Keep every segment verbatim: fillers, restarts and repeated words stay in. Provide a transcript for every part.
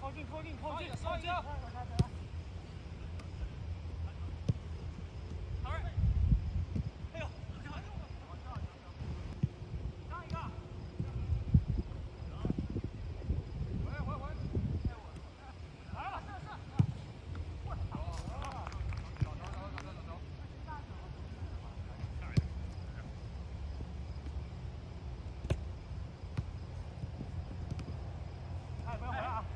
靠近靠近靠近靠近！好嘞！哎呦！上一个！回回回！来了！是是！我操！走走走走走走！哎，不要回来啊！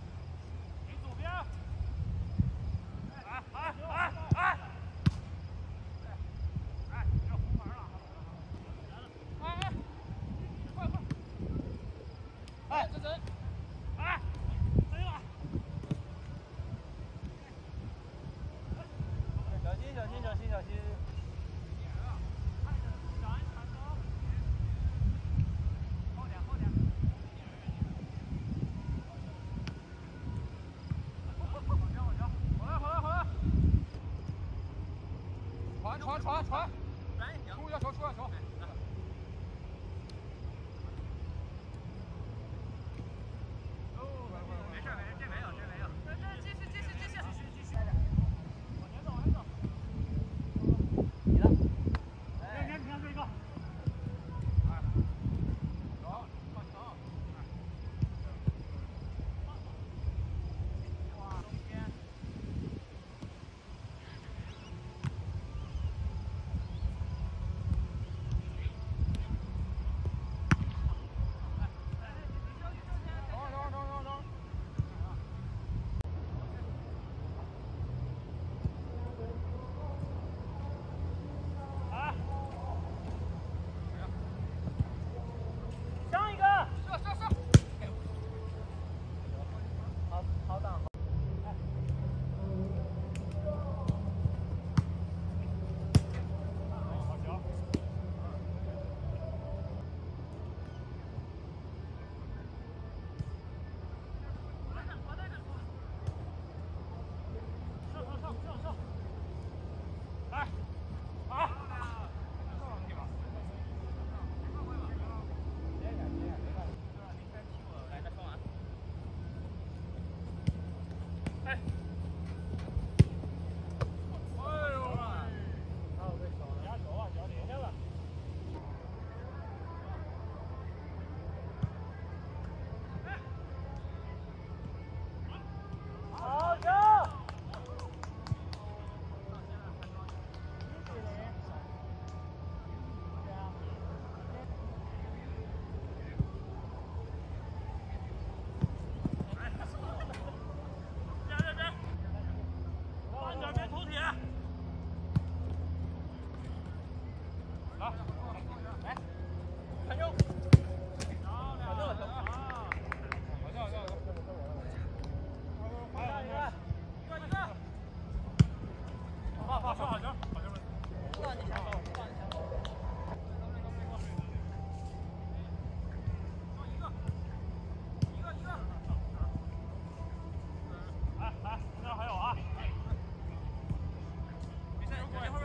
传传传！出一下球，出一下球！没事没事，这没有，这没有。这这继续继续继续继续继续。往前走，往前走。你的。哎，你看这个。哎，走，放球。哇，中间。 还有啊！比赛有关。